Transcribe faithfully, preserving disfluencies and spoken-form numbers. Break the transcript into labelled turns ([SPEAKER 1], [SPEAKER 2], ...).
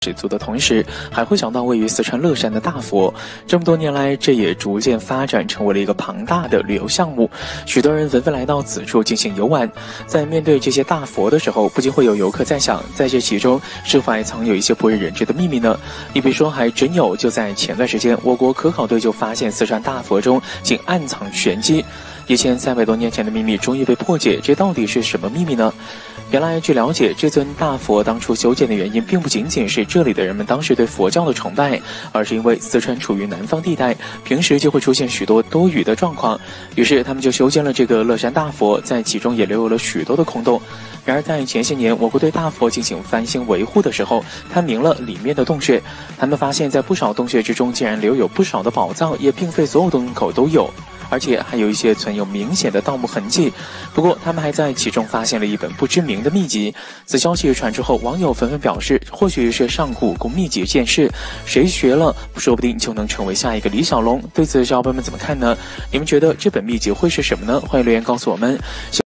[SPEAKER 1] 十足的同时，还会想到位于四川乐山的大佛。这么多年来，这也逐渐发展成为了一个庞大的旅游项目，许多人纷纷来到此处进行游玩。在面对这些大佛的时候，不禁会有游客在想，在这其中是否还藏有一些不为人知的秘密呢？你别说，还真有。就在前段时间，我国科考队就发现四川大佛中竟暗藏玄机。一千三百多年前的秘密终于被破解，这到底是什么秘密呢？原来据了解，这尊大佛当初修建的原因并不仅仅是这里的人们当时对佛教的崇拜，而是因为四川处于南方地带，平时就会出现许多多雨的状况，于是他们就修建了这个乐山大佛，在其中也留有了许多的空洞。然而在前些年，我国对大佛进行翻新维护的时候，探明了里面的洞穴，他们发现在不少洞穴之中竟然留有不少的宝藏，也并非所有洞口都有，而且还有一些存有明显的盗墓痕迹。不过他们还在其中发现了一本不知名的秘籍。此消息传出后，网友纷纷表示，或许是上古功秘籍这件事，谁学了说不定就能成为下一个李小龙。对此小伙伴们怎么看呢？你们觉得这本秘籍会是什么呢？欢迎留言告诉我们。